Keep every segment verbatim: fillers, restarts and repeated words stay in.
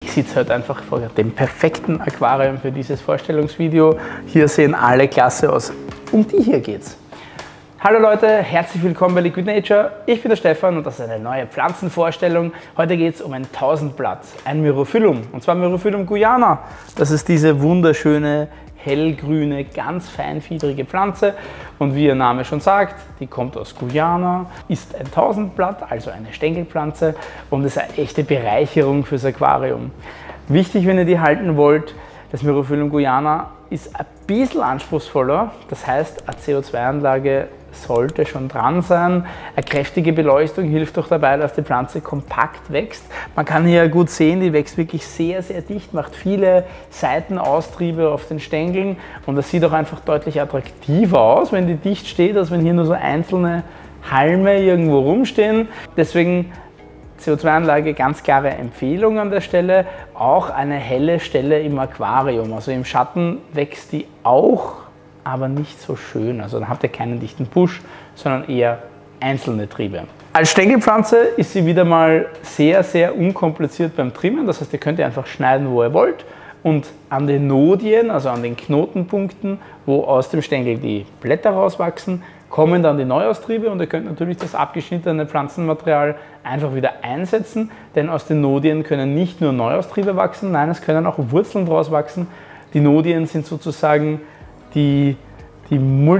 Ich sitze heute einfach vor dem perfekten Aquarium für dieses Vorstellungsvideo. Hier sehen alle klasse aus. Um die hier geht's. Hallo Leute, herzlich willkommen bei Liquid Nature. Ich bin der Stefan und das ist eine neue Pflanzenvorstellung. Heute geht es um ein Tausendblatt, ein Myrophyllum, und zwar Myrophyllum guyana. Das ist diese wunderschöne, hellgrüne, ganz feinfiedrige Pflanze. Und wie ihr Name schon sagt, die kommt aus Guyana, ist ein Tausendblatt, also eine Stängelpflanze, und ist eine echte Bereicherung fürs Aquarium. Wichtig, wenn ihr die halten wollt, das Myrophyllum guyana ist ein bisschen anspruchsvoller, das heißt, eine C O zwei Anlage sollte schon dran sein. Eine kräftige Beleuchtung hilft auch dabei, dass die Pflanze kompakt wächst. Man kann hier gut sehen, die wächst wirklich sehr, sehr dicht, macht viele Seitenaustriebe auf den Stängeln und das sieht auch einfach deutlich attraktiver aus, wenn die dicht steht, als wenn hier nur so einzelne Halme irgendwo rumstehen. Deswegen C O zwei Anlage, ganz klare Empfehlung an der Stelle. Auch eine helle Stelle im Aquarium, also im Schatten wächst die auch, aber nicht so schön. Also dann habt ihr keinen dichten Busch, sondern eher einzelne Triebe. Als Stängelpflanze ist sie wieder mal sehr, sehr unkompliziert beim Trimmen. Das heißt, ihr könnt ihr einfach schneiden, wo ihr wollt. Und an den Nodien, also an den Knotenpunkten, wo aus dem Stängel die Blätter rauswachsen, kommen dann die Neuaustriebe und ihr könnt natürlich das abgeschnittene Pflanzenmaterial einfach wieder einsetzen, denn aus den Nodien können nicht nur Neuaustriebe wachsen, nein, es können auch Wurzeln draus wachsen. Die Nodien sind sozusagen die, die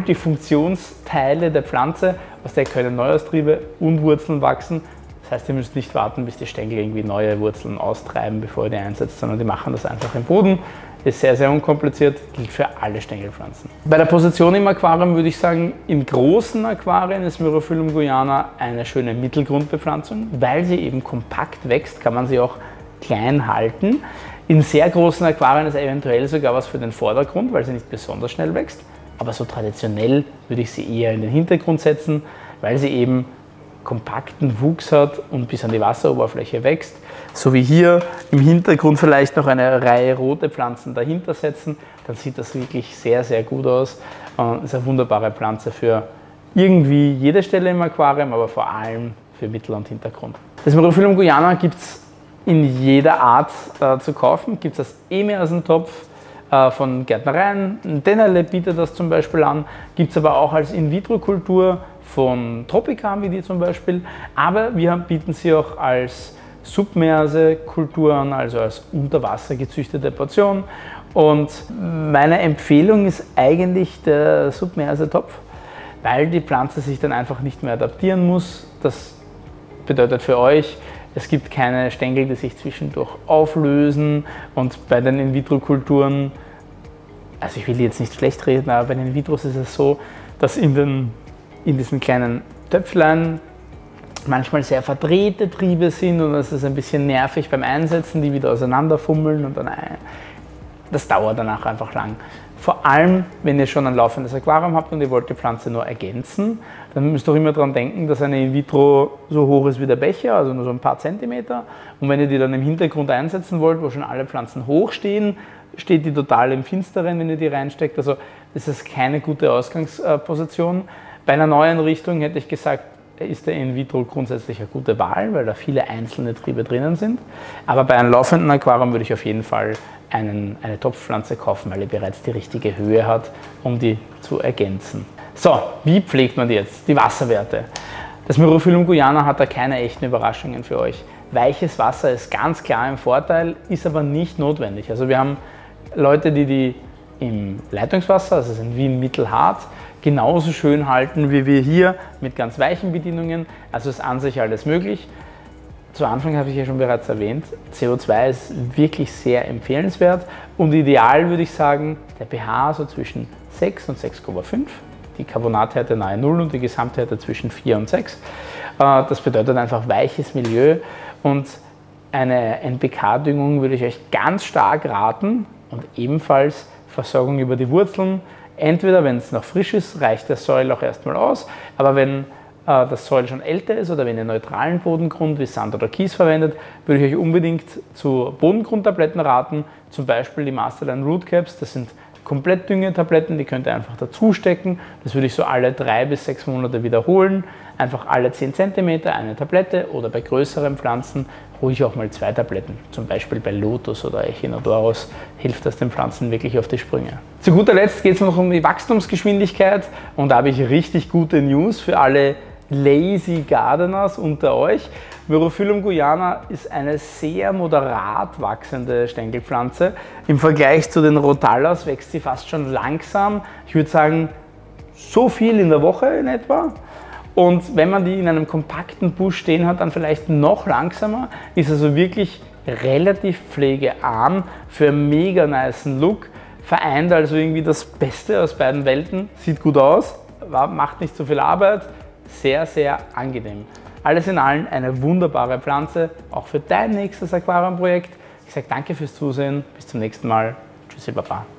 Multifunktionsteile der Pflanze, aus der können Neuaustriebe und Wurzeln wachsen. Das heißt, ihr müsst nicht warten, bis die Stängel irgendwie neue Wurzeln austreiben, bevor ihr die einsetzt, sondern die machen das einfach im Boden. Ist sehr, sehr unkompliziert, gilt für alle Stängelpflanzen. Bei der Position im Aquarium würde ich sagen, in großen Aquarien ist Myrophyllum guyana eine schöne Mittelgrundbepflanzung. Weil sie eben kompakt wächst, kann man sie auch klein halten. In sehr großen Aquarien ist eventuell sogar was für den Vordergrund, weil sie nicht besonders schnell wächst. Aber so traditionell würde ich sie eher in den Hintergrund setzen, weil sie eben kompakten Wuchs hat und bis an die Wasseroberfläche wächst. So wie hier im Hintergrund vielleicht noch eine Reihe rote Pflanzen dahinter setzen, dann sieht das wirklich sehr, sehr gut aus. Und ist eine wunderbare Pflanze für irgendwie jede Stelle im Aquarium, aber vor allem für Mittel- und Hintergrund. Das Myrophyllum guyana gibt es in jeder Art äh, zu kaufen. Gibt es als E-Meersentopf äh, von Gärtnereien. Dennerle bietet das zum Beispiel an. Gibt es aber auch als In-vitro-Kultur von Tropicam, wie die zum Beispiel. Aber wir bieten sie auch als Submerse-Kultur an, also als unter Wasser gezüchtete Portion. Und meine Empfehlung ist eigentlich der Submerse-Topf, weil die Pflanze sich dann einfach nicht mehr adaptieren muss. Das bedeutet für euch, es gibt keine Stängel, die sich zwischendurch auflösen, und bei den In-vitro-Kulturen, also ich will jetzt nicht schlecht reden, aber bei den In-vitros ist es so, dass in, den, in diesen kleinen Töpflein manchmal sehr verdrehte Triebe sind und es ist ein bisschen nervig beim Einsetzen, die wieder auseinanderfummeln und dann ein, das dauert danach einfach lang. Vor allem, wenn ihr schon ein laufendes Aquarium habt und ihr wollt die Pflanze nur ergänzen, dann müsst ihr auch immer daran denken, dass eine In-vitro so hoch ist wie der Becher, also nur so ein paar Zentimeter. Und wenn ihr die dann im Hintergrund einsetzen wollt, wo schon alle Pflanzen hoch stehen, steht die total im Finsteren, wenn ihr die reinsteckt. Also das ist keine gute Ausgangsposition. Bei einer neuen Richtung hätte ich gesagt, ist der In-vitro grundsätzlich eine gute Wahl, weil da viele einzelne Triebe drinnen sind. Aber bei einem laufenden Aquarium würde ich auf jeden Fall einen, eine Topfpflanze kaufen, weil die bereits die richtige Höhe hat, um die zu ergänzen. So, wie pflegt man die jetzt? Die Wasserwerte. Das Myrophyllum guyana hat da keine echten Überraschungen für euch. Weiches Wasser ist ganz klar ein Vorteil, ist aber nicht notwendig. Also wir haben Leute, die die im Leitungswasser, also sind Wien mittelhart, genauso schön halten wie wir hier mit ganz weichen Bedienungen. Also ist an sich alles möglich. Zu Anfang habe ich ja schon bereits erwähnt, C O zwei ist wirklich sehr empfehlenswert und ideal würde ich sagen, der pH so zwischen sechs und sechs Komma fünf, die Carbonathärte nahe null und die Gesamthärte zwischen vier und sechs. Das bedeutet einfach weiches Milieu, und eine N P K-Düngung würde ich euch ganz stark raten und ebenfalls Versorgung über die Wurzeln. Entweder, wenn es noch frisch ist, reicht der Soil auch erstmal aus, aber wenn äh, das Soil schon älter ist oder wenn ihr neutralen Bodengrund wie Sand oder Kies verwendet, würde ich euch unbedingt zu Bodengrundtabletten raten, zum Beispiel die Masterline Root Caps. Das sind Komplettdüngetabletten, die könnt ihr einfach dazu stecken. Das würde ich so alle drei bis sechs Monate wiederholen. einfach alle zehn Zentimeter eine Tablette oder bei größeren Pflanzen ruhig auch mal zwei Tabletten. Zum Beispiel bei Lotus oder Echinodorus hilft das den Pflanzen wirklich auf die Sprünge. Zu guter Letzt geht es noch um die Wachstumsgeschwindigkeit und da habe ich richtig gute News für alle Lazy Gardeners unter euch. Myrophyllum guyana ist eine sehr moderat wachsende Stängelpflanze. Im Vergleich zu den Rhotallas wächst sie fast schon langsam. Ich würde sagen, so viel in der Woche in etwa. Und wenn man die in einem kompakten Busch stehen hat, dann vielleicht noch langsamer. Ist also wirklich relativ pflegearm für einen mega nicen Look. Vereint also irgendwie das Beste aus beiden Welten. Sieht gut aus, macht nicht so viel Arbeit. Sehr, sehr angenehm. Alles in allem eine wunderbare Pflanze, auch für dein nächstes Aquariumprojekt. Ich sage danke fürs Zusehen, bis zum nächsten Mal. Tschüssi, Baba.